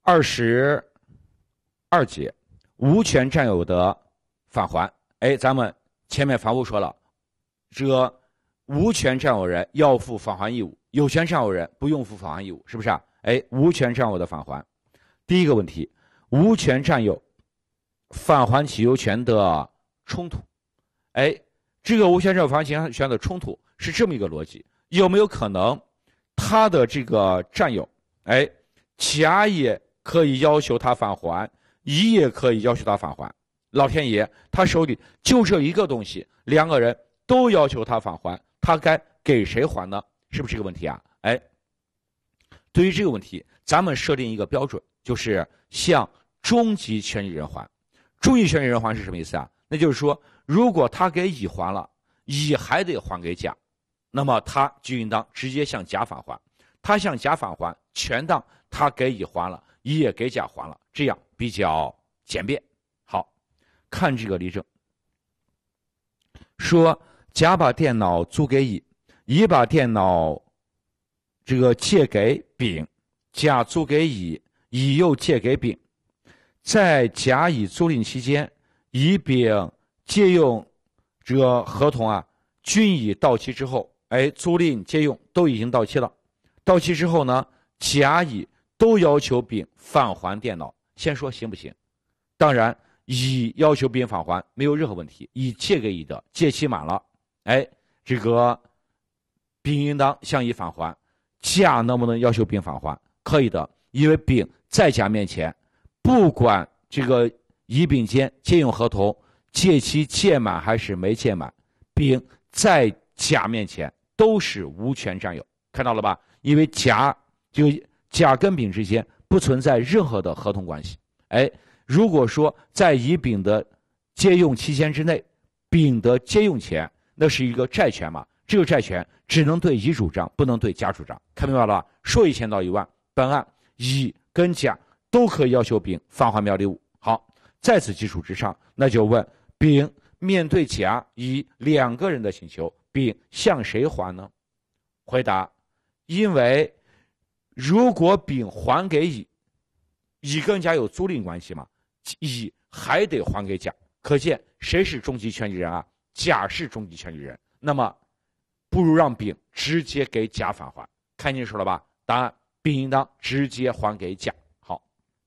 22节，无权占有的返还。咱们前面反复说了，这个无权占有人要负返还义务，有权占有人不用负返还义务，是不是啊？无权占有的返还。第一个问题，无权占有返还其有权的冲突。这个无权占有返还其有权的冲突是这么一个逻辑，有没有可能他的这个占有，甲也可以要求他返还，乙也可以要求他返还。老天爷他手里就这一个东西，两个人都要求他返还，他该给谁还呢？是不是这个问题啊？对于这个问题，咱们设定一个标准，就是向终极权利人还。终极权利人还是什么意思啊？那就是说，如果他给乙还了，乙还得还给甲，那么他就应当直接向甲返还。他向甲返还，权当他给乙还了，乙也给甲还了，这样比较简便。好，看这个例证，说甲把电脑租给乙，乙把电脑这个借给丙，甲租给乙，乙又借给丙。在甲乙租赁期间，乙丙借用这个合同啊，均已到期之后，租赁借用都已经到期了。到期之后呢，甲乙都要求丙返还电脑，先说行不行？当然，乙要求丙返还没有任何问题，乙借给乙的借期满了，这个丙应当向乙返还。甲能不能要求丙返还？可以的，因为丙在甲面前，不管这个乙丙间借用合同借期届满还是没届满，丙在甲面前都是无权占有，看到了吧？因为甲跟丙之间不存在任何的合同关系。如果说在乙丙的借用期间之内，丙的借用权那是一个债权嘛，这个债权只能对乙主张，不能对甲主张，看明白了吧？说1000到1万，本案乙跟甲都可以要求丙返还苗利物。好，在此基础之上，那就问丙面对甲乙两个人的请求，丙向谁还呢？回答，因为如果丙还给乙，乙跟甲有租赁关系嘛，乙还得还给甲，可见谁是终极权利人啊？甲是终极权利人，那么不如让丙直接给甲返还。看清楚了吧？答案，丙应当直接还给甲。好，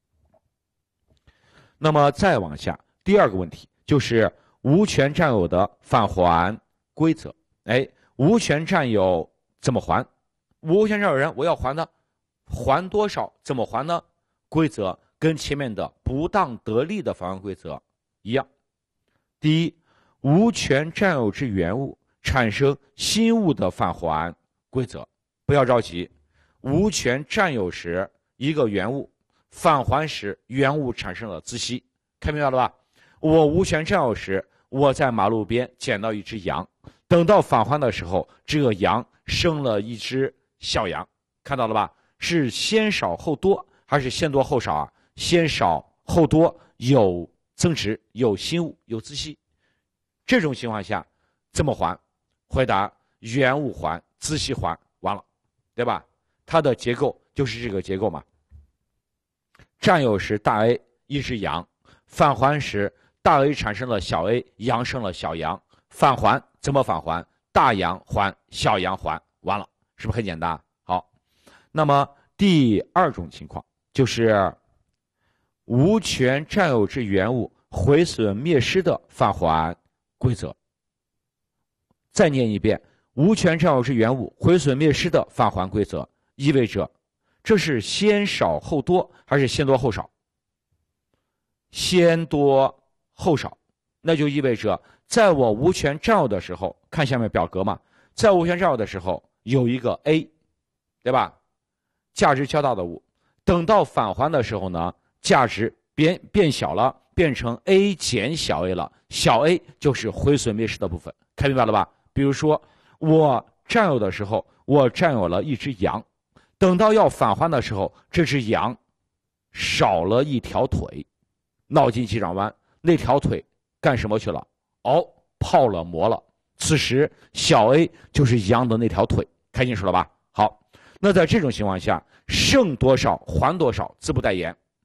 那么再往下，第二个问题就是无权占有的返还规则。无权占有怎么还？无权占有人我要还呢，还多少？怎么还呢？规则跟前面的不当得利的返还规则一样。第一，无权占有之原物产生新物的返还规则。不要着急，无权占有时一个原物，返还时原物产生了孳息，看明白了吧？我无权占有时，我在马路边捡到一只羊，等到返还的时候，这个羊生了一只小羊，看到了吧？是先少后多还是先多后少啊？先少后多，有增值，有新物，有孳息。这种情况下怎么还？回答，原物还，孳息还，完了，对吧？它的结构就是这个结构嘛。占有时大 A 一只羊，返还时大 A 产生了小 A， 羊生了小羊，返还怎么返还？大羊还，小羊还，完了，是不是很简单？好，那么第二种情况就是无权占有之原物毁损灭失的返还规则。再念一遍，无权占有之原物毁损灭失的返还规则，意味着这是先少后多还是先多后少？先多后少，那就意味着在我无权占有的时候，看下面表格嘛，在无权占有的时候有一个 A， 对吧？价值较大的物，等到返还的时候呢，价值变小了，变成 A 减小 A 了，小 A 就是毁损灭失的部分，看明白了吧？比如说我占有的时候，我占有了一只羊，等到要返还的时候，这只羊少了一条腿，脑筋急转弯，那条腿干什么去了？泡了馍了。此时小 A 就是羊的那条腿，看清楚了吧？好，那在这种情况下，剩多少还多少，自不待言，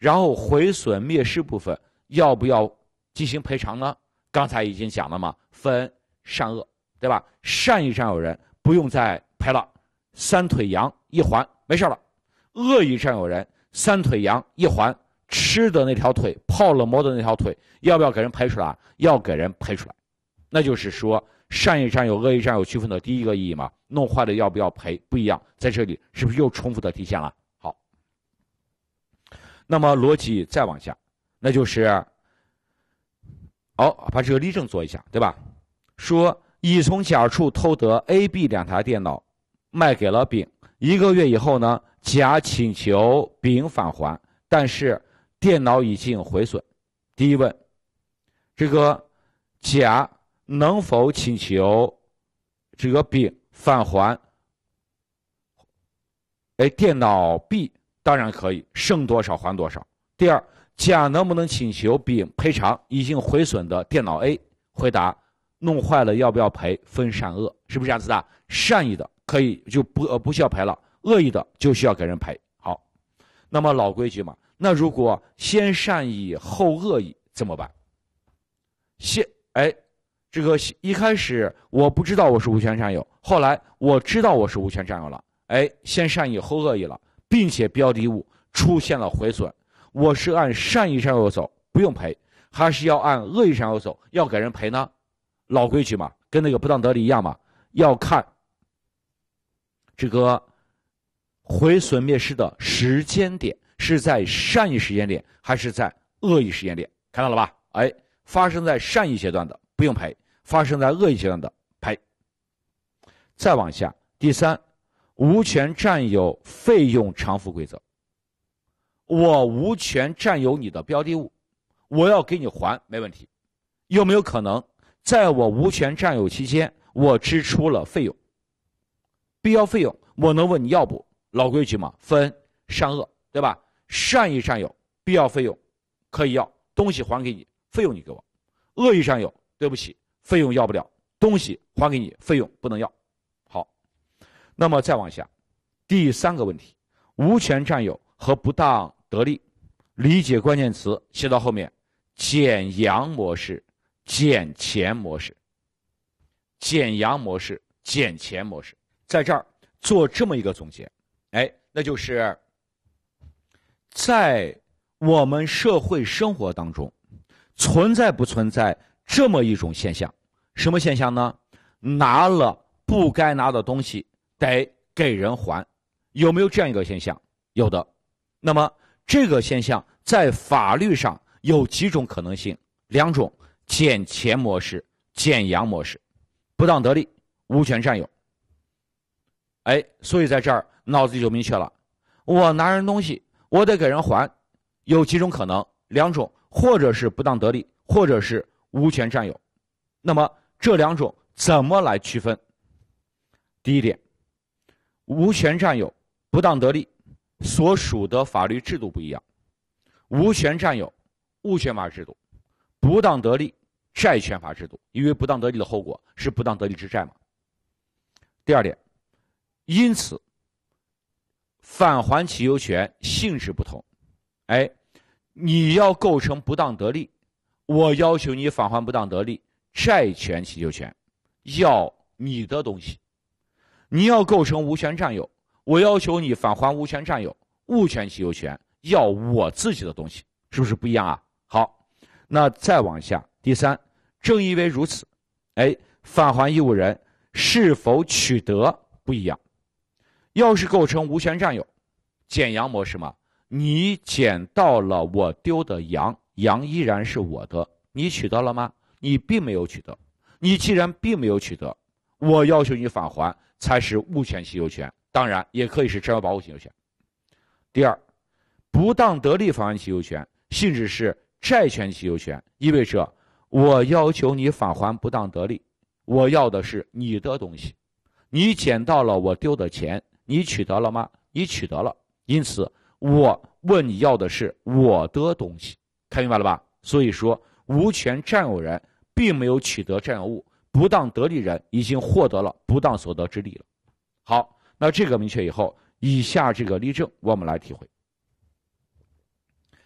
然后毁损灭失部分要不要进行赔偿呢？刚才已经讲了嘛，分善恶，对吧？善意占有人不用再赔了，三腿羊一还没事了。恶意占有人三腿羊一还，吃的那条腿，泡了馍的那条腿，要不要给人赔出来？要给人赔出来。那就是说，善意占有、恶意占有区分的第一个意义嘛，弄坏了要不要赔不一样，在这里是不是又重复的体现了？好，那么逻辑再往下，那就是把这个例证做一下，对吧？说乙从甲处偷得 A、B 两台电脑，卖给了丙。1个月以后呢，甲请求丙返还，但是电脑已经毁损。第一问，这个甲能否请求这个丙返还电脑 B？ 当然可以，剩多少还多少。第二，甲能不能请求丙赔偿已经毁损的电脑 A？ 回答，弄坏了要不要赔分善恶，是不是这样子的？善意的可以就不需要赔了，恶意的就需要给人赔。好，那么老规矩嘛，那如果先善意后恶意怎么办？这个一开始我不知道我是无权占有，后来我知道我是无权占有了，先善意后恶意了，并且标的物出现了毁损，我是按善意占有走不用赔，还是要按恶意占有走要给人赔呢？老规矩嘛，跟那个不当得利一样嘛，要看这个毁损灭失的时间点是在善意时间点还是在恶意时间点，看到了吧？发生在善意阶段的不用赔，发生在恶意阶段的赔。再往下，第三，无权占有费用偿付规则。我无权占有你的标的物，我要给你还没问题。有没有可能在我无权占有期间，我支出了费用，必要费用，我能问你要不？老规矩嘛，分善恶，对吧？善意占有，必要费用可以要，东西还给你，费用你给我。恶意占有，对不起，费用要不了，东西还给你，费用不能要。好，那么再往下，第三个问题，无权占有和不当得利，理解关键词写到后面，减阳模式、减钱模式，减阳模式、减钱模式，在这儿做这么一个总结，那就是在我们社会生活当中，存在不存在这么一种现象？什么现象呢？拿了不该拿的东西得给人还，有没有这样一个现象？有的。那么这个现象在法律上有几种可能性？两种：减钱模式、减阳模式。不当得利，无权占有。所以在这儿脑子里就明确了，我拿人东西，我得给人还，有几种可能？两种，或者是不当得利，或者是无权占有。那么这两种怎么来区分？第一点，无权占有、不当得利所属的法律制度不一样。无权占有物权法制度，不当得利债权法制度，因为不当得利的后果是不当得利之债嘛。第二点，因此返还其有权性质不同。你要构成不当得利，我要求你返还不当得利债权祈求权，要你的东西。你要构成无权占有，我要求你返还无权占有物权祈求权，要我自己的东西，是不是不一样啊？好，那再往下，第三，正因为如此，返还义务人是否取得不一样。要是构成无权占有，减阳模式嘛，你捡到了我丢的羊，羊依然是我的，你取得了吗？你并没有取得。你既然并没有取得，我要求你返还才是物权祈求权，当然也可以是占有保护祈求权。第二，不当得利返还祈求权性质是债权祈求权，意味着我要求你返还不当得利，我要的是你的东西。你捡到了我丢的钱，你取得了吗？你取得了，因此我问你要的是我的东西，看明白了吧？所以说无权占有人并没有取得占有物，不当得利人已经获得了不当所得之利了。好，那这个明确以后，以下这个例证我们来体会。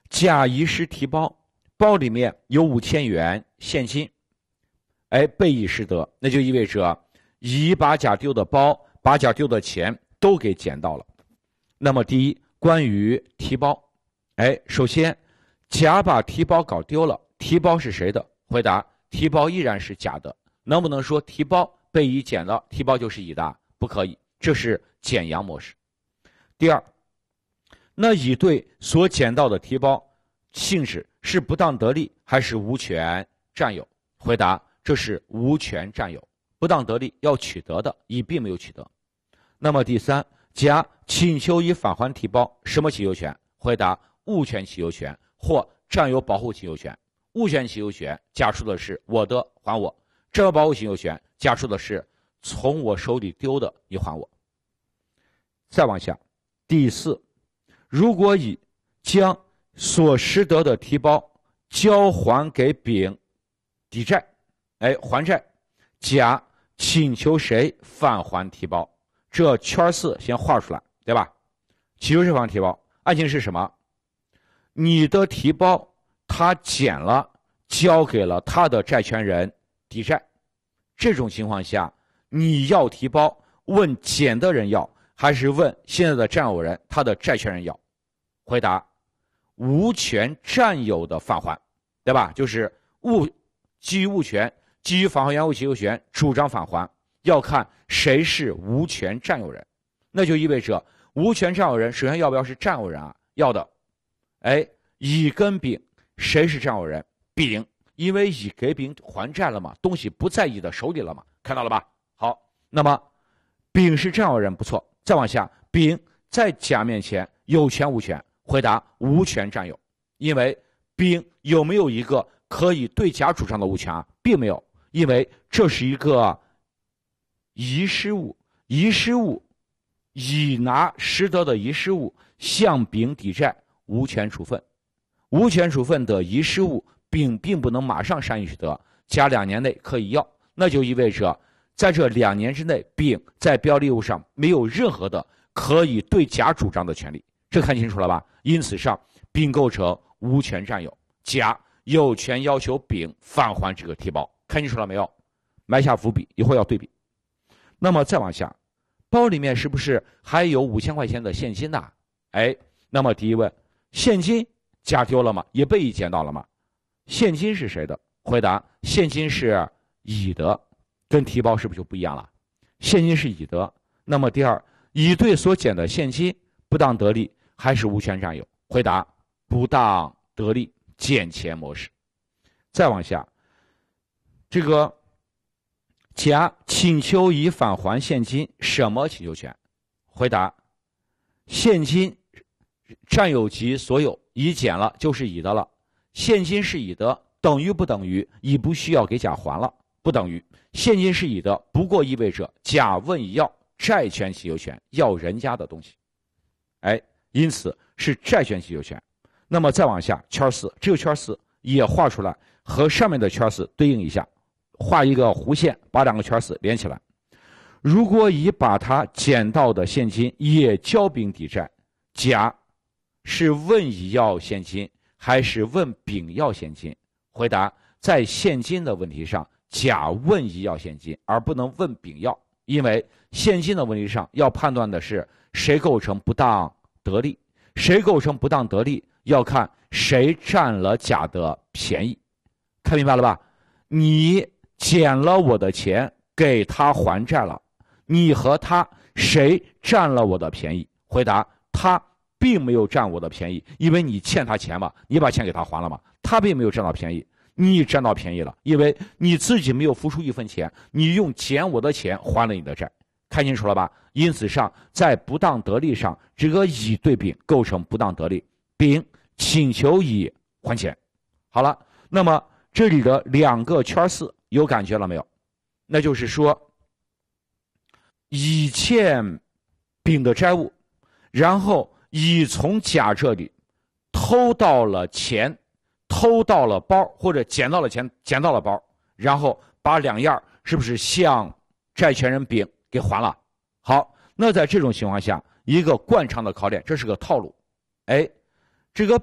甲遗失提包，包里面有5000元现金，被乙失得，那就意味着乙把甲丢的包、把甲丢的钱都给捡到了。那么第一，关于提包，首先甲把提包搞丢了，提包是谁的？回答：提包依然是甲的。能不能说提包被乙捡了，提包就是乙的？不可以，这是减阳模式。第二，那乙对所捡到的提包性质是不当得利还是无权占有？回答：这是无权占有，不当得利要取得的，乙并没有取得。那么第三，甲请求乙返还提包，什么请求权？回答：物权请求权或占有保护请求权。物权请求权甲说的是我的还我，占有保护请求权甲说的是从我手里丢的你还我。再往下，第四，如果乙将所失得的提包交还给丙抵债，还债，甲请求谁返还提包？这圈4先画出来，对吧？请求谁返还提包？案情是什么？你的提包他捡了，交给了他的债权人抵债。这种情况下，你要提包，问捡的人要，还是问现在的占有人他的债权人要？回答：无权占有的返还，对吧？就是基于物权，基于返还原物请求权主张返还，要看谁是无权占有人。那就意味着无权占有人首先要不要是占有人啊？要的。乙跟丙谁是占有人？丙，因为乙给丙还债了嘛，东西不在乙的手里了嘛，看到了吧？好，那么丙是占有人，不错。再往下，丙在甲面前有权无权？回答：无权占有。因为丙有没有一个可以对甲主张的物权啊？并没有，因为这是一个遗失物，遗失物，乙拿失得的遗失物向丙抵债，无权处分。无权处分的遗失物，丙并不能马上善意取得，甲2年内可以要，那就意味着在这2年之内，丙在标的物上没有任何的可以对甲主张的权利，这看清楚了吧？因此上，丙构成无权占有，甲有权要求丙返还这个提包，看清楚了没有？埋下伏笔，一会儿要对比。那么再往下，包里面是不是还有5000块钱的现金呢？那么第一问，现金甲丢了吗？也被乙捡到了吗？现金是谁的？回答：现金是乙的，跟提包是不是就不一样了？现金是乙的。那么第二，乙对所捡的现金不当得利还是无权占有？回答：不当得利，减钱模式。再往下，这个甲请求乙返还现金，什么请求权？回答：现金占有及所有，乙捡了就是乙的了。现金是乙的，等于不等于乙不需要给甲还了？不等于。现金是乙的，不过意味着甲问乙要债权请求权，要人家的东西，因此是债权请求权。那么再往下，圈4，这个圈4也画出来，和上面的圈4对应一下，画一个弧线，把2个圈4连起来。如果乙把他捡到的现金也交丙抵债，甲是问乙要现金还是问丙要现金？回答：在现金的问题上，甲问乙要现金，而不能问丙要，因为现金的问题上要判断的是谁构成不当得利，谁构成不当得利要看谁占了甲的便宜。看明白了吧？你捡了我的钱给他还债了，你和他谁占了我的便宜？回答：他并没有占我的便宜，因为你欠他钱嘛，你把钱给他还了嘛，他并没有占到便宜，你占到便宜了，因为你自己没有付出1分钱，你用捡我的钱还了你的债，看清楚了吧？因此上，在不当得利上，这个乙对丙构成不当得利，丙请求乙还钱。好了，那么这里的2个圈4有感觉了没有？那就是说，乙欠丙的债务，然后乙从甲这里偷到了钱，偷到了包，或者捡到了钱，捡到了包，然后把2样是不是向债权人丙给还了？好，那在这种情况下，一个惯常的考点，这是个套路。这个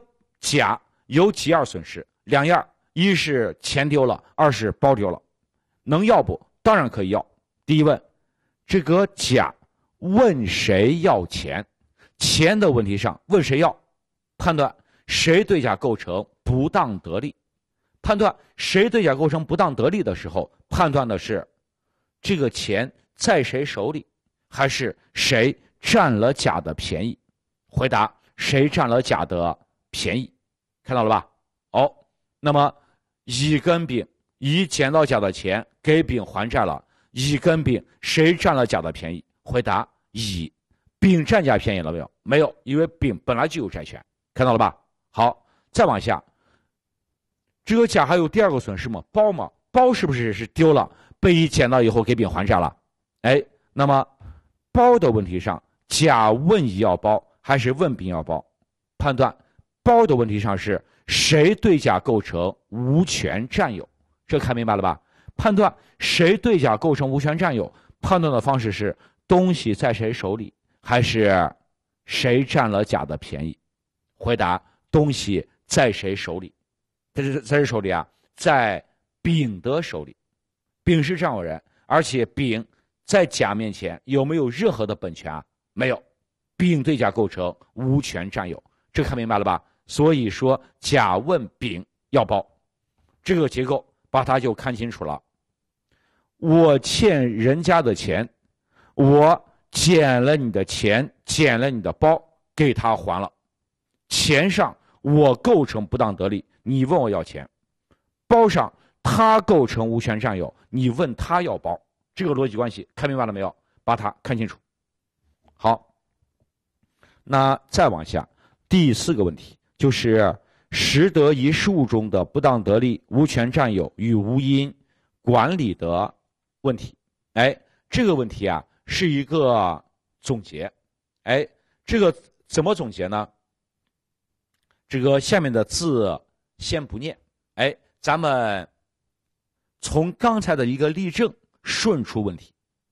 甲有几样损失？两样，一是钱丢了，二是包丢了。能要不？当然可以要。第一问，这个甲问谁要钱？钱的问题上问谁要？判断谁对甲构成不当得利。判断谁对甲构成不当得利的时候，判断的是这个钱在谁手里，还是谁占了甲的便宜？回答谁占了甲的便宜，看到了吧？那么乙跟丙，乙捡到甲的钱给丙还债了，乙跟丙谁占了甲的便宜？回答乙。丙占甲便宜了没有？没有，因为丙本来就有债权，看到了吧？好，再往下，这个甲还有第二个损失吗？包吗？包是不是丢了，被乙捡到以后给丙还债了？那么包的问题上，甲问乙要包还是问丙要包？判断包的问题上是谁对甲构成无权占有，这看明白了吧？判断谁对甲构成无权占有，判断的方式是东西在谁手里，还是谁占了甲的便宜？回答东西在谁手里？在谁手里啊？在丙的手里。丙是占有人，而且丙在甲面前有没有任何的本权啊？没有。丙对甲构成无权占有，这看明白了吧？所以说甲问丙要包，这个结构把它就看清楚了。我欠人家的钱，我捡了你的钱，捡了你的包，给他还了。钱上我构成不当得利，你问我要钱；包上他构成无权占有，你问他要包。这个逻辑关系看明白了没有？把它看清楚。好，那再往下，第4个问题就是实得一事物中的不当得利、无权占有与无因管理的问题。这个问题啊是一个总结。这个怎么总结呢？这个下面的字先不念，咱们从刚才的一个例证顺出问题。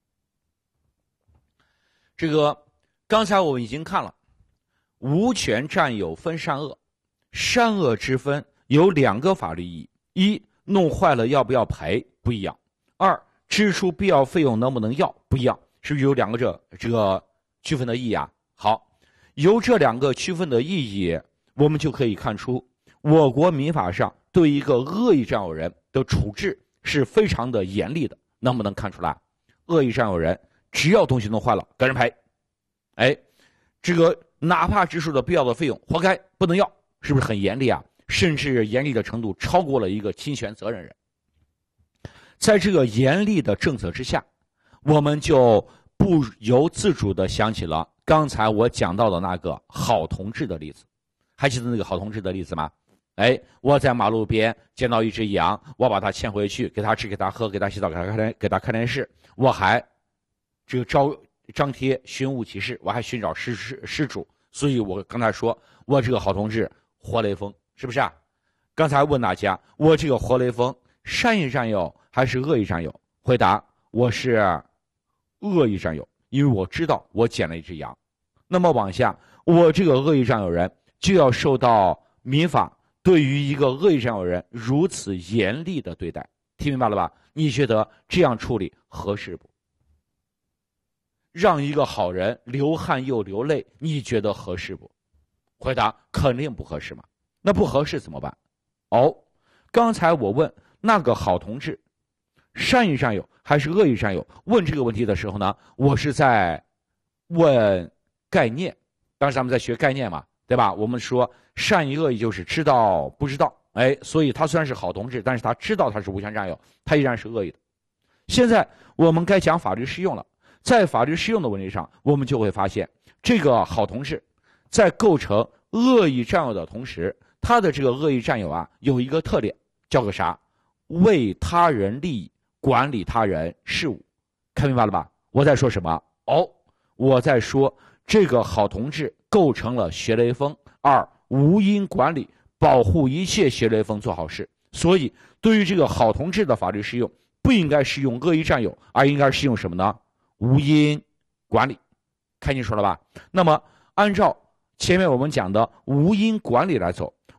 这个刚才我们已经看了，无权占有分善恶，善恶之分有2个法律意义：一，弄坏了要不要赔不一样；二，支出必要费用能不能要不一样。是不是有2个这个区分的意义啊？好，由这2个区分的意义，我们就可以看出我国民法上对一个恶意占有人的处置是非常的严厉的。能不能看出来？恶意占有人只要东西弄坏了给人赔，这个哪怕支出的必要的费用活该不能要，是不是很严厉啊？甚至严厉的程度超过了一个侵权责任人。在这个严厉的政策之下，我们就不由自主地想起了刚才我讲到的那个好同志的例子。还记得那个好同志的例子吗？我在马路边见到一只羊，我把它牵回去，给它吃，给它喝，给它洗澡，给它看电视，我还这个张贴寻物启事，我还寻找失主。所以我刚才说我这个好同志活雷锋，是不是啊？刚才问大家，我这个活雷锋善意占有还是恶意占有？回答我是恶意占有，因为我知道我捡了一只羊。那么往下，我这个恶意占有人就要受到民法对于一个恶意占有人如此严厉的对待。听明白了吧？你觉得这样处理合适不？让一个好人流汗又流泪，你觉得合适不？回答肯定不合适嘛。那不合适怎么办？刚才我问那个好同志善意占有还是恶意占有，问这个问题的时候呢，我是在问概念。当时咱们在学概念嘛，对吧？我们说善意恶意就是知道不知道，所以他虽然是好同志，但是他知道他是无权占有，他依然是恶意的。现在我们该讲法律适用了。在法律适用的问题上，我们就会发现这个好同志在构成恶意占有的同时，他的这个恶意占有啊有一个特点，叫个啥？为他人利益管理他人事务。看明白了吧？我在说什么？我在说这个好同志构成了学雷锋，2无因管理，保护一切学雷锋做好事。所以对于这个好同志的法律适用，不应该适用恶意占有，而应该适用什么呢？无因管理。看清楚了吧？那么按照前面我们讲的无因管理来走，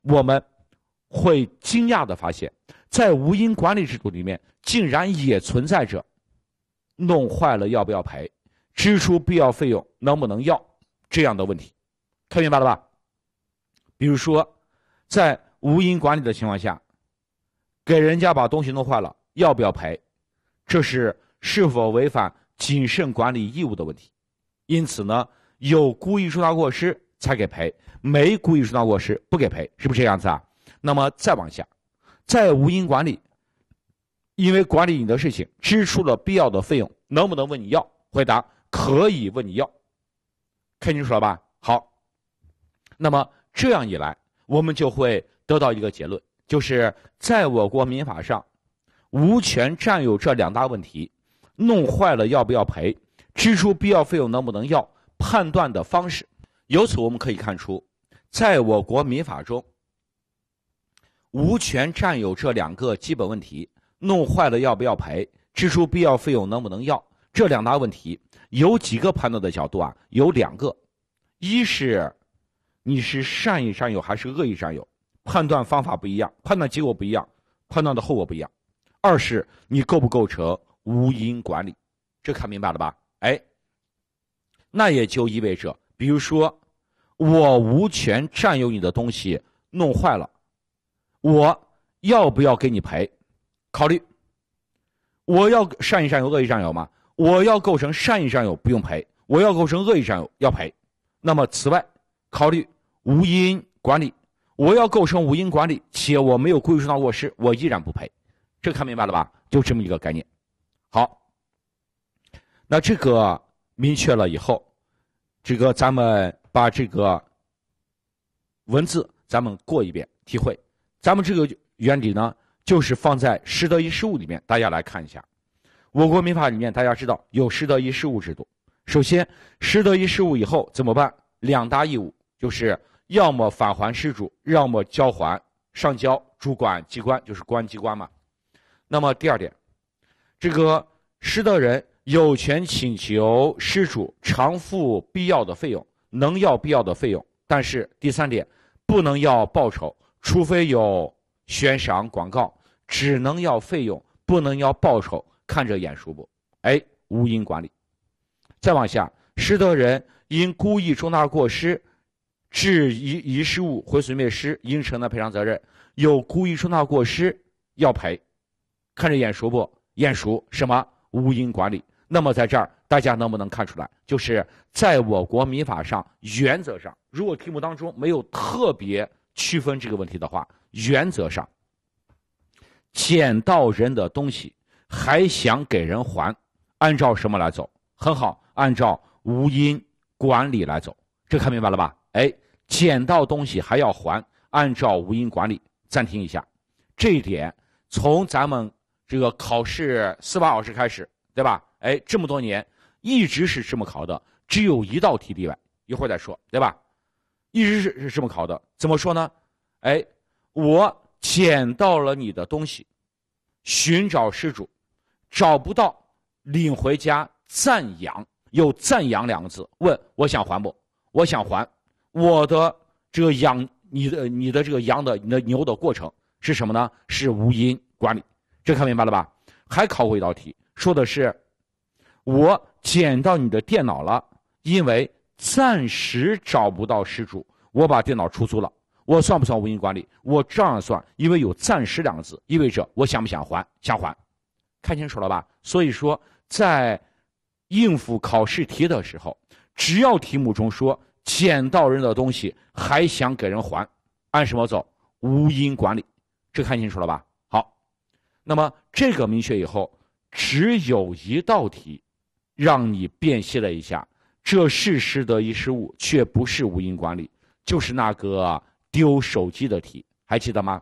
我们会惊讶地发现，在无因管理制度里面，竟然也存在着弄坏了要不要赔，支出必要费用能不能要这样的问题。看明白了吧？比如说，在无因管理的情况下，给人家把东西弄坏了，要不要赔？这是否违反谨慎管理义务的问题。因此呢，有故意重大过失才给赔，没故意重大过失不给赔，是不是这样子啊？那么再往下，在无因管理，因为管理你的事情支出了必要的费用，能不能问你要？回答可以问你要。看清楚了吧？好，那么这样一来，我们就会得到一个结论，就是在我国民法上，无权占有这两大问题，弄坏了要不要赔，支出必要费用能不能要，判断的方式。由此我们可以看出，在我国民法中，无权占有这两个基本问题，弄坏了要不要赔，支出必要费用能不能要，这两大问题有几个判断的角度啊？有两个，一是你是善意占有还是恶意占有，判断方法不一样，判断结果不一样，判断的后果不一样。二是你构不构成无因管理，这看明白了吧？那也就意味着，比如说我无权占有你的东西弄坏了，我要不要给你赔？考虑我要善意占有恶意占有吗？我要构成善意占有不用赔，我要构成恶意占有要赔。那么此外考虑无因管理，我要构成无因管理且我没有故意重大过失，我依然不赔。这看明白了吧？就这么一个概念。好，那这个明确了以后，这个咱们把这个文字咱们过一遍体会。咱们这个原理呢，就是放在失德遗失物里面，大家来看一下。我国民法里面大家知道有失德遗失物制度。首先，失德遗失物以后怎么办？两大义务，就是要么返还失主，要么交还上交主管机关，就是公安机关嘛。那么第二点，这个失德人有权请求失主偿付必要的费用，能要必要的费用，但是第三点，不能要报酬，除非有悬赏广告，只能要费用，不能要报酬，看着眼熟不？无因管理。再往下，失德人因故意重大过失致遗失物毁损灭失，应承担赔偿责任，有故意重大过失要赔，看着眼熟不？眼熟，什么？无因管理。那么在这儿大家能不能看出来，就是在我国民法上，原则上，如果题目当中没有特别区分这个问题的话，原则上捡到人的东西还想给人还，按照什么来走？很好，按照无因管理来走。这看明白了吧？捡到东西还要还，按照无因管理。暂停一下，这一点从咱们这个考试司法考试开始，对吧？这么多年一直是这么考的，只有一道题例外，一会儿再说，对吧？一直是这么考的。怎么说呢？我捡到了你的东西，寻找失主，找不到，领回家暂养，有暂养两个字，问我想还不？我想还。我的这个养你的这个养的你的牛的过程是什么呢？是无因管理。这看明白了吧？还考过一道题，说的是我捡到你的电脑了，因为暂时找不到失主，我把电脑出租了，我算不算无因管理？我照样算，因为有暂时两个字，意味着我想不想还？想还。看清楚了吧？所以说在应付考试题的时候，只要题目中说捡到人的东西还想给人还，按什么走？无因管理。这看清楚了吧？好，那么这个明确以后，只有一道题让你辨析了一下，这是失德遗失物，却不是无因管理，就是那个丢手机的题，还记得吗？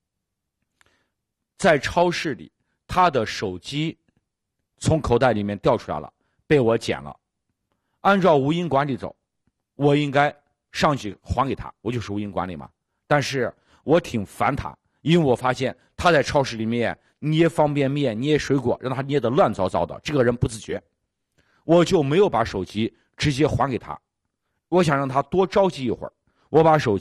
在超市里，他的手机从口袋里面掉出来了，被我捡了，按照无因管理走，我应该上去还给他，我就是无因管理嘛。但是我挺烦他，因为我发现他在超市里面捏方便面、捏水果，让他捏得乱糟糟的，这个人不自觉，我就没有把手机直接还给他。我想让他多着急一会儿，我把手机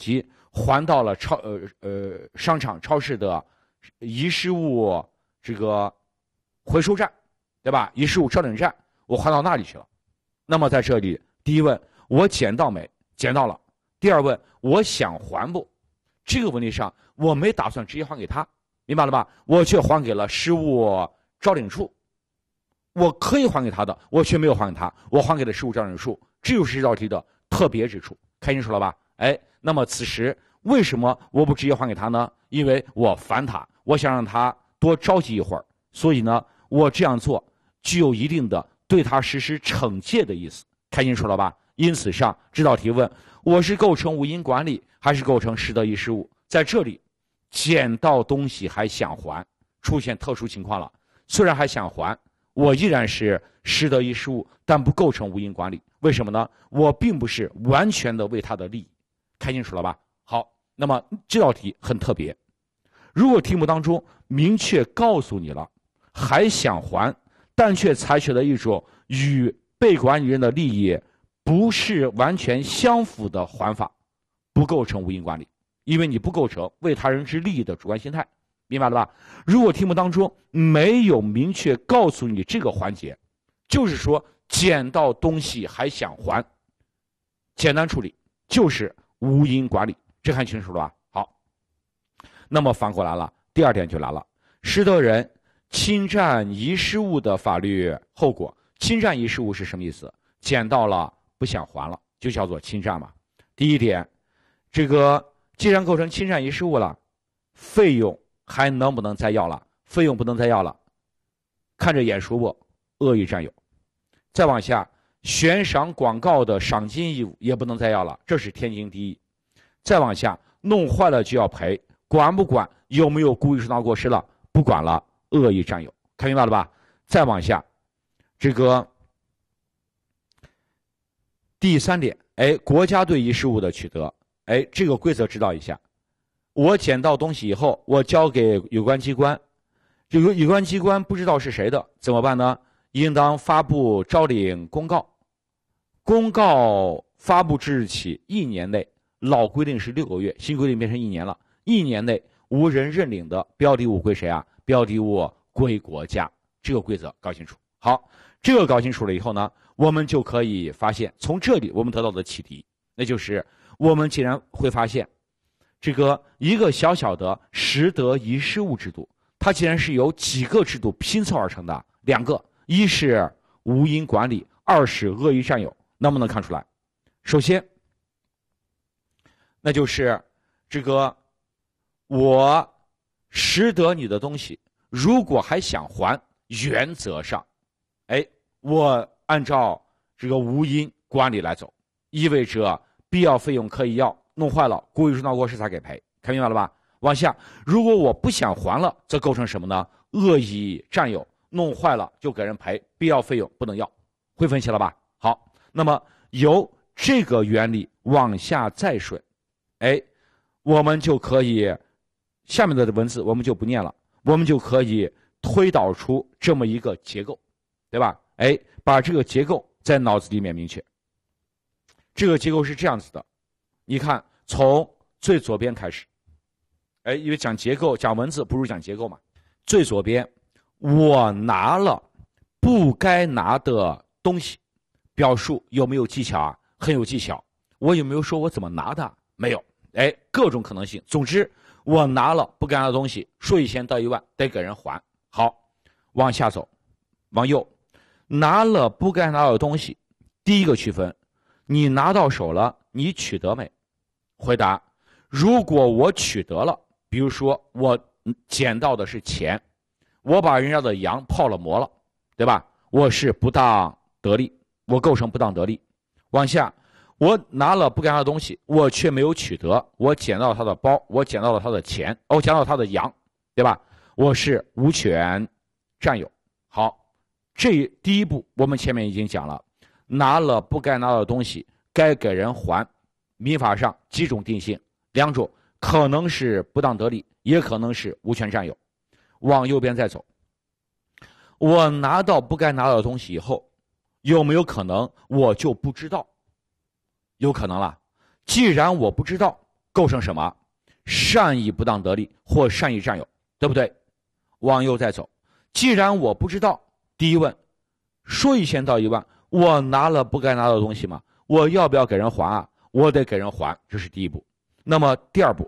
还到了商场超市的遗失物这个回收站，对吧？遗失物招领站，我还到那里去了。那么在这里，第一问我捡到没？捡到了。第二问我想还不？这个问题上我没打算直接还给他，明白了吧？我却还给了失物招领处。我可以还给他的，我却没有还给他，我还给了失物招领处，这就是这道题的特别之处，看清楚了吧？那么此时为什么我不直接还给他呢？因为我烦他，我想让他多着急一会儿，所以呢，我这样做具有一定的对他实施惩戒的意思，看清楚了吧？因此上这道题问我是构成无因管理还是构成失德遗失物？在这里，捡到东西还想还，出现特殊情况了。虽然还想还，我依然是失德遗失物，但不构成无因管理。为什么呢？我并不是完全的为他的利益，看清楚了吧？好，那么这道题很特别。如果题目当中明确告诉你了，还想还，但却采取了一种与被管理人的利益不是完全相符的还法，不构成无因管理，因为你不构成为他人之利益的主观心态，明白了吧？如果题目当中没有明确告诉你这个环节，就是说捡到东西还想还，简单处理就是无因管理，这看清楚了吧？好，那么反过来了，第二点就来了，失德人侵占遗失物的法律后果。侵占遗失物是什么意思？捡到了不想还了，就叫做侵占嘛。第一点，这个既然构成侵占遗失物了，费用还能不能再要了？费用不能再要了，看着眼熟不？恶意占有。再往下，悬赏广告的赏金义务也不能再要了，这是天经地义。再往下，弄坏了就要赔，管不管有没有故意受到过失了？不管了，恶意占有，看明白了吧？再往下，这个第三点，国家对遗失物的取得，这个规则知道一下。我捡到东西以后，我交给有关机关，这个有关机关不知道是谁的，怎么办呢？应当发布招领公告，公告发布之日起1年内，老规定是6个月，新规定变成1年了，1年内无人认领的标的物归谁啊？标的物归国家，这个规则搞清楚。好，这个搞清楚了以后呢，我们就可以发现，从这里我们得到的启迪，那就是我们竟然会发现，这个一个小小的失德遗失物制度，它竟然是由几个制度拼凑而成的，2个，一是无因管理，二是恶意占有，能不能看出来？首先，那就是这个我拾得你的东西，如果还想还，原则上，我按照这个无因管理来走，意味着必要费用可以要，弄坏了故意受到过失才给赔，看明白了吧？往下，如果我不想还了，则构成什么呢？恶意占有，弄坏了就给人赔，必要费用不能要，会分析了吧？好，那么由这个原理往下再顺，我们就可以下面的文字我们就不念了，我们就可以推导出这么一个结构，对吧？把这个结构在脑子里面明确。这个结构是这样子的，你看从最左边开始，因为讲结构讲文字不如讲结构嘛。最左边，我拿了不该拿的东西，表述有没有技巧啊？很有技巧。我有没有说我怎么拿的？没有。各种可能性。总之，我拿了不该拿的东西，数以千到1万，得给人还。好，往下走，往右，拿了不该拿的东西，第一个区分，你拿到手了，你取得没？回答，如果我取得了，比如说我捡到的是钱，我把人家的羊泡了馍了，对吧？我是不当得利，我构成不当得利。往下，我拿了不该拿的东西，我却没有取得，我捡到了他的包，我捡到了他的钱，我捡到了他的羊，对吧？我是无权占有。好，这第一步我们前面已经讲了，拿了不该拿到的东西，该给人还。民法上几种定性，2种，可能是不当得利，也可能是无权占有。往右边再走，我拿到不该拿到的东西以后，有没有可能我就不知道？有可能了。既然我不知道， 构成什么？善意不当得利或善意占有，对不对？往右再走，既然我不知道，第一问，说一千道一万，我拿了不该拿的东西吗？我要不要给人还啊？我得给人还，这是第一步。那么第二步，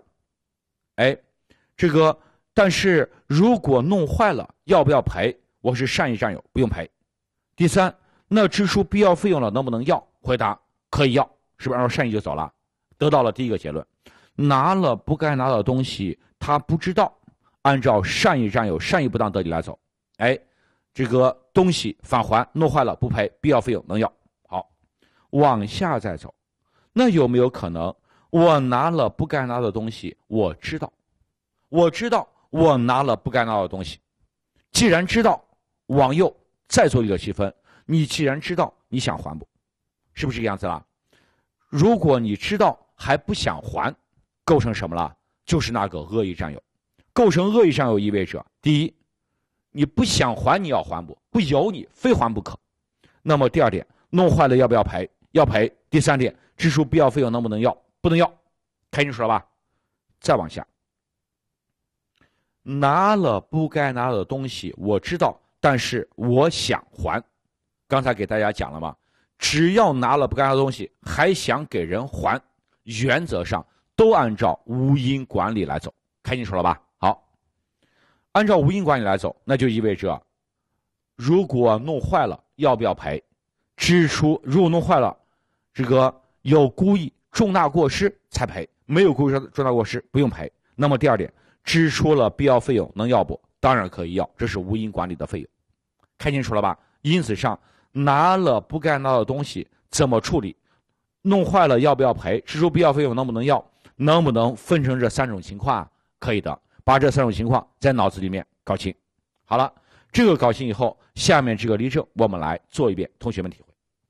但是如果弄坏了，要不要赔？我是善意占有，不用赔。第三，那支出必要费用了，能不能要？回答可以要，是不是按照善意就走了？得到了第一个结论，拿了不该拿的东西，他不知道，按照善意占有、善意不当得利来走，这个东西返还，弄坏了不赔，必要费用能要。好，往下再走，那有没有可能我拿了不该拿的东西，我知道我拿了不该拿的东西，既然知道，往右再做一个区分，你既然知道，你想还不？是不是这个样子了？如果你知道还不想还，构成什么了？就是那个恶意占有。构成恶意占有意味着，第一，你不想还，你要还不？不由你，非还不可。那么第二点，弄坏了要不要赔？要赔。第三点，支出必要费用能不能要？不能要。开清楚了吧？再往下，拿了不该拿的东西，我知道，但是我想还。刚才给大家讲了嘛，只要拿了不该拿的东西，还想给人还，原则上都按照无因管理来走。开清楚了吧？好，按照无因管理来走，那就意味着，如果弄坏了，要不要赔？支出如果弄坏了，这个有故意重大过失才赔，没有故意重大过失不用赔。那么第二点，支出了必要费用能要不？当然可以要，这是无因管理的费用。开清楚了吧？因此上，拿了不该拿的东西怎么处理？弄坏了要不要赔？支出必要费用能不能要？能不能分成这三种情况？可以的，把这三种情况在脑子里面搞清。好了，这个搞清以后，下面这个例证我们来做一遍，同学们体会。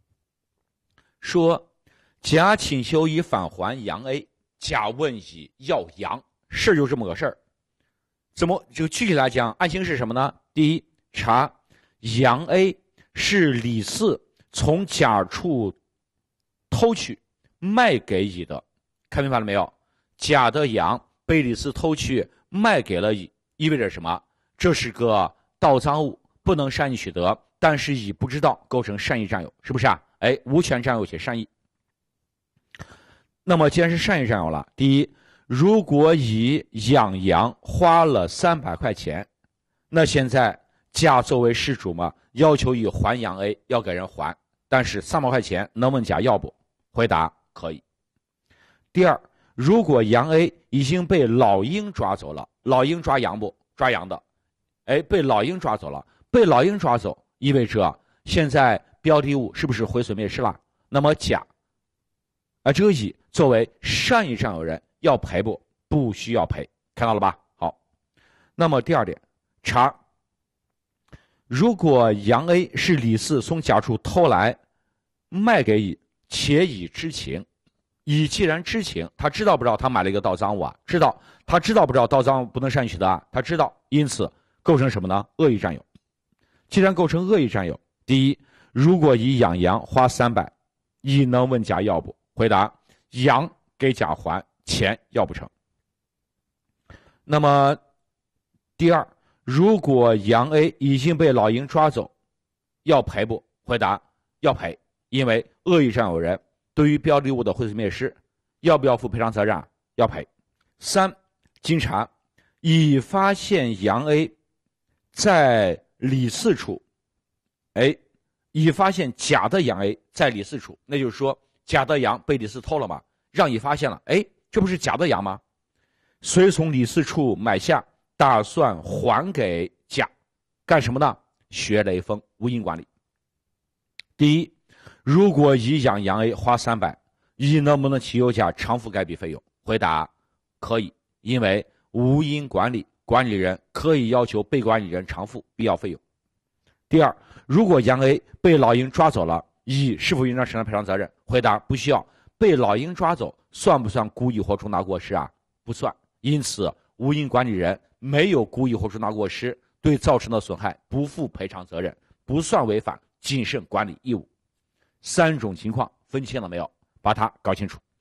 说甲请求乙返还杨 A， 甲问乙要杨，事就这么个事儿。怎么就具体来讲，案情是什么呢？第一，查杨 A 是李四从甲处偷取卖给乙的，看明白了没有？甲的羊被李四偷去卖给了乙，意味着什么？这是个盗赃物，不能善意取得，但是乙不知道，构成善意占有，是不是啊？无权占有且善意。那么既然是善意占有了，第一，如果乙养羊花了300块钱，那现在甲作为事主嘛，要求乙还羊 A， 要给人还，但是300块钱能问甲要不？回答可以。第二，如果羊 A 已经被老鹰抓走了，老鹰抓羊不？抓羊的，被老鹰抓走了，被老鹰抓走意味着现在标的物是不是毁损灭失了？那么甲这个乙作为善意占有人要赔不？不需要赔，看到了吧？好，那么第二点，查如果羊 A 是李四从甲处偷来卖给乙，且乙知情，乙既然知情，他知道不知道他买了一个盗赃物啊？知道。他知道不知道盗赃物不能善意取得啊？他知道，因此构成什么呢？恶意占有。既然构成恶意占有，第一，如果乙养羊花300，乙能问甲要不？回答羊给甲还，钱要不成。那么第二，如果羊 A 已经被老鹰抓走，要赔不？回答要赔，因为恶意占有人对于标的物的毁损灭失，要不要负赔偿责任？要赔。三，经查，乙发现杨 A 在李四处，乙发现甲的羊 A 在李四处，那就是说甲的羊被李四偷了嘛，让乙发现了，这不是甲的羊吗？遂从李四处买下，打算还给甲，干什么呢？学雷锋，无因管理。第一，如果乙养羊 A 花300，乙能不能请求甲偿付该笔费用？回答可以，因为无因管理，管理人可以要求被管理人偿付必要费用。第二，如果羊 A 被老鹰抓走了，乙是否应当承担赔偿责任？回答不需要。被老鹰抓走算不算故意或重大过失啊？不算。因此，无因管理人没有故意或重大过失，对造成的损害不负赔偿责任，不算违反谨慎管理义务。三种情况分清了没有？把它搞清楚。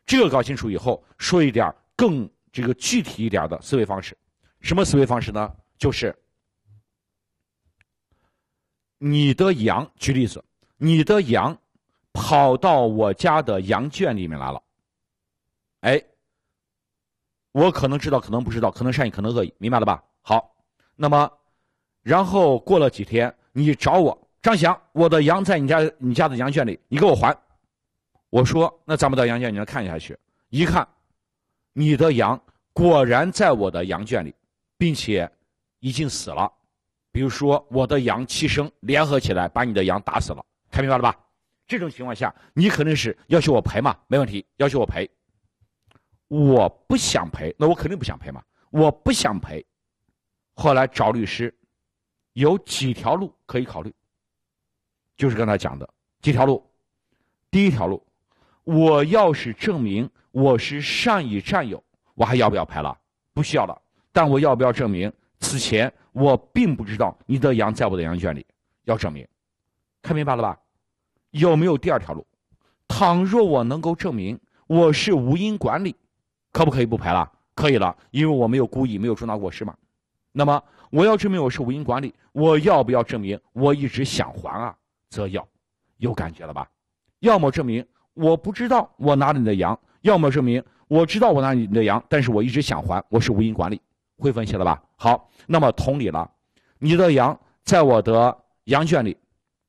这个搞清楚以后，说一点更具体一点的思维方式。什么思维方式呢？就是你的羊，举例子，你的羊跑到我家的羊圈里面来了。哎，我可能知道，可能不知道，可能善意，可能恶意，明白了吧？好，那么然后过了几天，你找我，张翔，我的羊在你家的羊圈里，你给我还。我说那咱们到羊圈你能看下去，一看你的羊果然在我的羊圈里，并且已经死了。比如说我的羊7生联合起来把你的羊打死了，看明白了吧？这种情况下你肯定是要求我赔嘛，没问题，要求我赔。我不想赔，那我肯定不想赔嘛，我不想赔。后来找律师，有几条路可以考虑，就是刚才讲的几条路。第一条路，我要是证明我是善意占有，我还要不要赔了？不需要了。但我要不要证明此前我并不知道你的羊在我的羊圈里？要证明。看明白了吧？有没有第二条路？倘若我能够证明我是无因管理，可不可以不赔了？可以了，因为我没有故意，没有重大过失嘛。那么我要证明我是无因管理，我要不要证明我一直想还啊？则要。有感觉了吧？要么证明我不知道我拿了你的羊，要么证明我知道我拿你的羊，但是我一直想还，我是无因管理。会分析了吧？好，那么同理了，你的羊在我的羊圈里，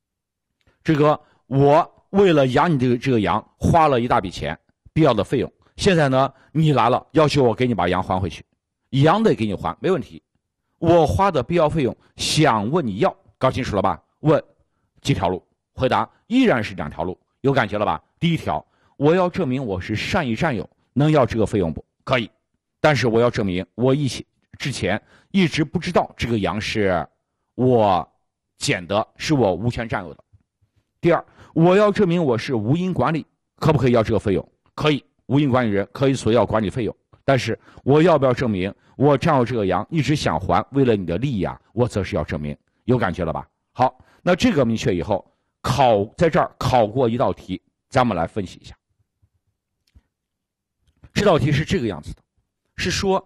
我为了养你这个羊花了一大笔钱，必要的费用。现在呢，你来了，要求我给你把羊还回去，羊得给你还，没问题。我花的必要费用，想问你要，搞清楚了吧？问几条路？回答依然是2条路，有感觉了吧？第一条，我要证明我是善意占有，能要这个费用不？可以，但是我要证明我之前一直不知道这个羊是我捡的，是我无权占有的。第二，我要证明我是无因管理，可不可以要这个费用？可以，无因管理人可以索要管理费用，但是我要不要证明我占有这个羊一直想还，为了你的利益啊，我则是要证明。有感觉了吧？好，那这个明确以后，在这儿考过一道题，咱们来分析一下。这道题是这个样子的，是说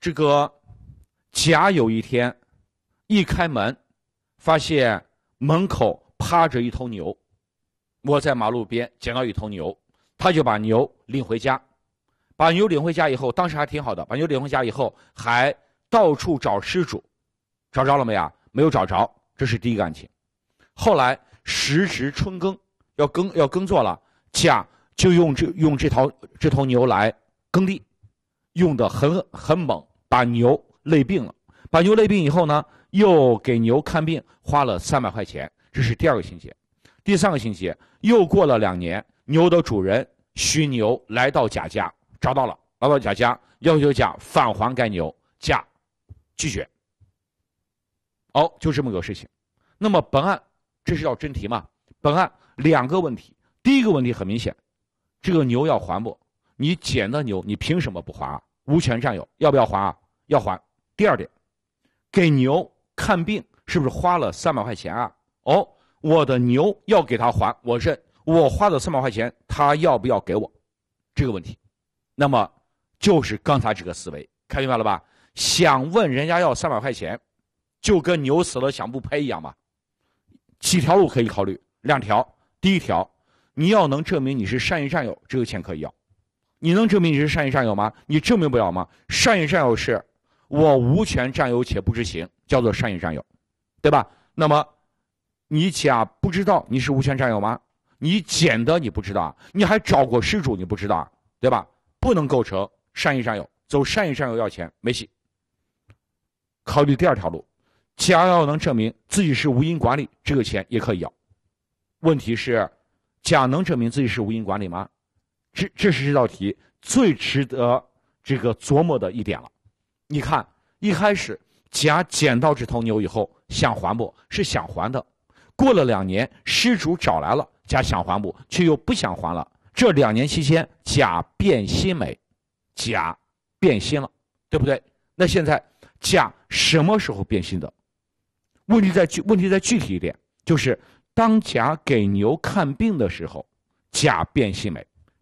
甲有一天一开门，发现门口趴着一头牛。我在马路边捡到一头牛，他就把牛领回家。把牛领回家以后，当时还挺好的，把牛领回家以后还到处找失主，找着了没啊？没有找着，这是第一个案情。后来时值春耕，要耕作了，甲就用这头牛来耕地，用的很猛，把牛累病了。把牛累病以后呢，又给牛看病，花了300块钱，这是第二个情节。第三个情节，又过了2年，牛的主人徐牛来到甲家，找到了，来到甲家，要求甲返还该牛，甲拒绝。就这么个事情。那么本案这是道真题嘛？本案2个问题。第一个问题很明显，这个牛要还不？你捡的牛，你凭什么不还啊？无权占有，要不要还啊？要还。第二点，给牛看病是不是花了300块钱啊？我的牛要给他还，我认，我花的300块钱，他要不要给我？这个问题，那么就是刚才这个思维，看明白了吧？想问人家要300块钱，就跟牛死了想不赔一样嘛。几条路可以考虑？2条。第一条，你要能证明你是善意占有，这个钱可以要。你能证明你是善意占有吗？你证明不了吗？善意占有是我无权占有且不知情，叫做善意占有，对吧？那么你甲不知道你是无权占有吗？你捡的你不知道，你还找过失主你不知道，对吧？不能构成善意占有，走善意占有要钱没戏。考虑第2条路，甲要能证明自己是无因管理，这个钱也可以要。问题是甲能证明自己是无因管理吗？这是这道题最值得琢磨的一点了。你看一开始甲捡到这头牛以后想还不？是想还的。过了2年，失主找来了，甲想还不？却又不想还了。这2年期间，甲变心没？甲变心了，对不对？那现在甲什么时候变心的？问题再具体一点，就是当甲给牛看病的时候，甲变心没？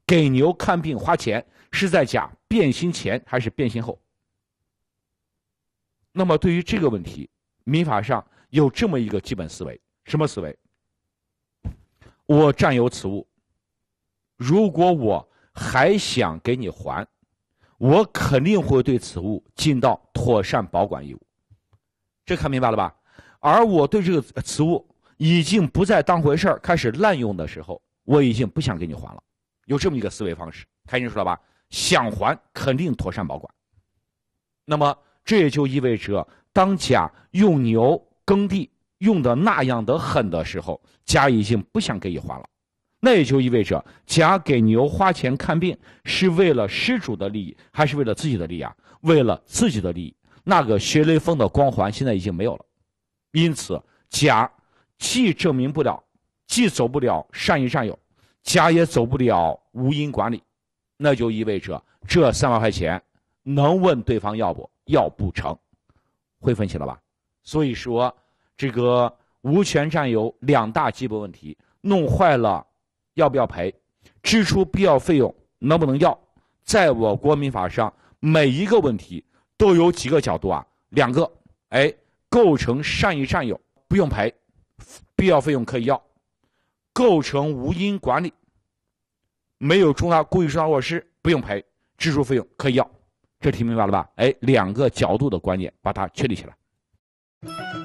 给牛看病花钱是在甲变心前还是变心后？那么对于这个问题，民法上有这么一个基本思维，什么思维？我占有此物，如果我还想给你还，我肯定会对此物尽到妥善保管义务。这看明白了吧？而我对这个此物已经不再当回事儿，开始滥用的时候，我已经不想给你还了。有这么一个思维方式，看清楚了吧？想还肯定妥善保管。那么这也就意味着，当甲用牛耕地用的那样的狠的时候，甲已经不想给乙还了。那也就意味着，甲给牛花钱看病是为了失主的利益，还是为了自己的利益啊？为了自己的利益。那个学雷锋的光环现在已经没有了。因此，甲既证明不了，既走不了善意占有，甲也走不了无因管理，那就意味着这3万块钱能问对方要不？要不成。会分析了吧？所以说，这个无权占有2大基本问题，弄坏了要不要赔？支出必要费用能不能要？在我国民法上，每一个问题都有几个角度啊？2个，构成善意占有不用赔，必要费用可以要；构成无因管理，没有故意重大过失不用赔，支出费用可以要。这题明白了吧？2个角度的观点，把它确立起来。